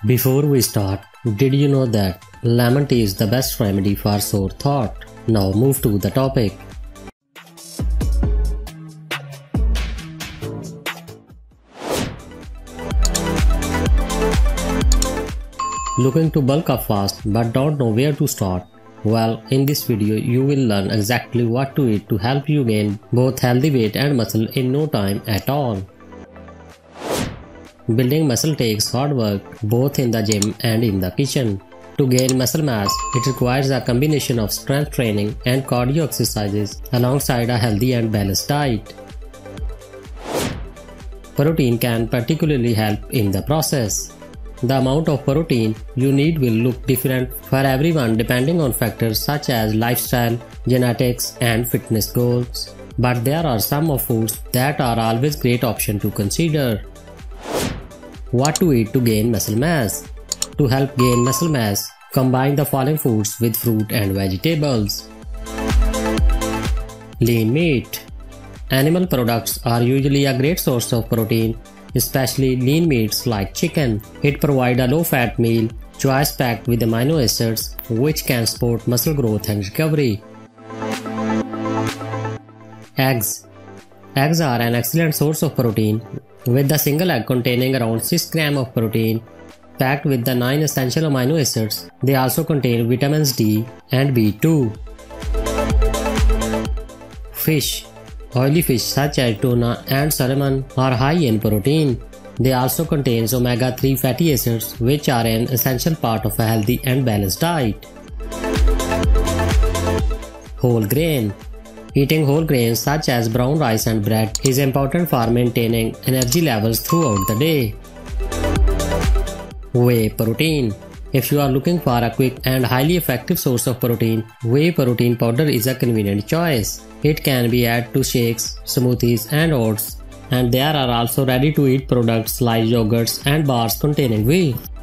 Before we start, did you know that lemon tea is the best remedy for sore throat? Now move to the topic. Looking to bulk up fast but don't know where to start? Well, in this video you will learn exactly what to eat to help you gain both healthy weight and muscle in no time at all. Building muscle takes hard work both in the gym and in the kitchen. To gain muscle mass, it requires a combination of strength training and cardio exercises alongside a healthy and balanced diet. Protein can particularly help in the process. The amount of protein you need will look different for everyone depending on factors such as lifestyle, genetics, and fitness goals. But there are some of foods that are always great option to consider. What to eat to gain muscle mass? To help gain muscle mass, combine the following foods with fruit and vegetables. Lean meat. Animal products are usually a great source of protein, especially lean meats like chicken. It provides a low-fat meal choice packed with amino acids which can support muscle growth and recovery. Eggs. Eggs are an excellent source of protein, with the single egg containing around 6 grams of protein, packed with the 9 essential amino acids. They also contain vitamins D and B2. Fish. Oily fish such as tuna and salmon are high in protein. They also contain omega-3 fatty acids which are an essential part of a healthy and balanced diet. Whole grain. Eating whole grains such as brown rice and bread is important for maintaining energy levels throughout the day. Whey protein. If you are looking for a quick and highly effective source of protein, whey protein powder is a convenient choice. It can be added to shakes, smoothies, and oats, and there are also ready-to-eat products like yogurts and bars containing whey.